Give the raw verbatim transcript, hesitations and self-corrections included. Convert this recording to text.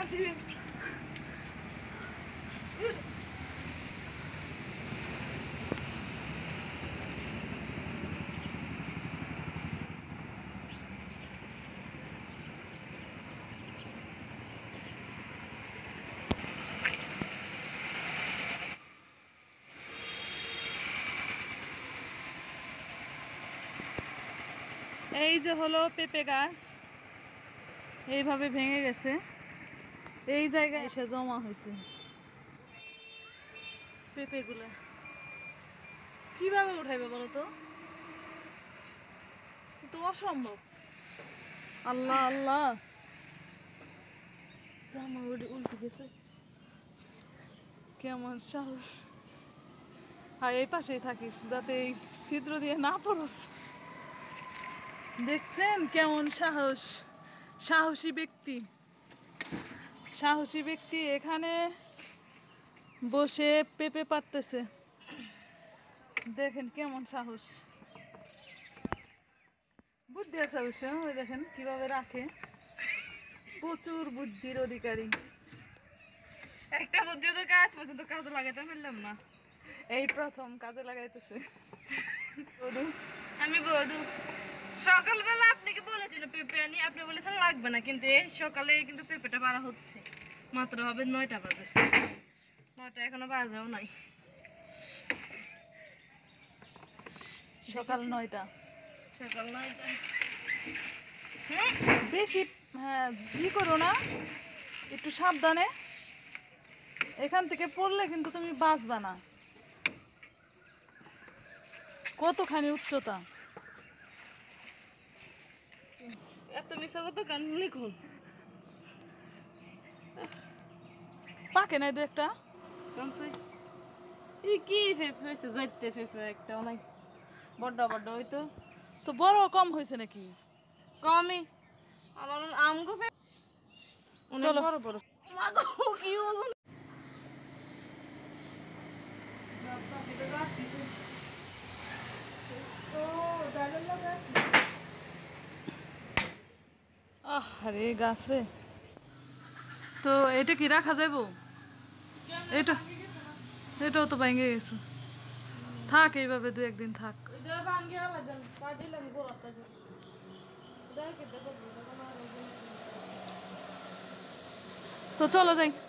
এই যে হলো পেঁপে গাছ, এইভাবে ভেঙে গেছে, এই জায়গায় এসে জমা হয়েছে পেঁপেগুলা। কিভাবে উঠাইবে বলো তো, তো অসম্ভব। আল্লাহ আল্লাহ, জামা উল্টে গেছে, কেমন সাহস। আর এই পাশেই থাকিস যাতে এই ছিদ্র দিয়ে না পড়স। দেখছেন কেমন সাহস, সাহসী ব্যক্তি, সাহসী ব্যক্তি এখানে বসে পেঁপে পাড়তেছে। দেখেন কেমন সাহস, বুদ্ধি আছে অবশ্য। ওই দেখেন কিভাবে রাখে, প্রচুর বুদ্ধির অধিকারী। একটা বুদ্ধি তো কাজ পর্যন্ত কাজে লাগাতে পারলাম না, এই প্রথম কাজে লাগাইতেছে। আমি বধু সকালবেলা আপনাকে বলেছিল পেঁপে আনি, আপনি বলেছেন লাগবে না, কিন্তু এই সকালে কিন্তু পেঁপেটা পাড়া হচ্ছে। মাত্র হবে নয়টা বাজে, নয়টা এখনো বাজাও নাই। সকাল নয়টা, সকাল নয়টা বেশি হ্যাঁ ই করো না, একটু সাবধানে। এখান থেকে পড়লে কিন্তু তুমি বাঁচবা না, কতখানি উচ্চতা। এত মিশা কত গান লিখুন পাকে নাই দু একটা। কি ফেফে হয়েছে, যাইতে ফেফে একটা অনেক বড্ড বড্ড হইতো। তো বড় কম হয়েছে নাকি? কমই আমার আমগো চলো বড় বড়। কি বলো আরে গাছ রে, তো এটা কি রাখা যাবো? এটা এটাও তো ভেঙে গেছে, থাক এইভাবে দু একদিন থাক। তো চলো যাই।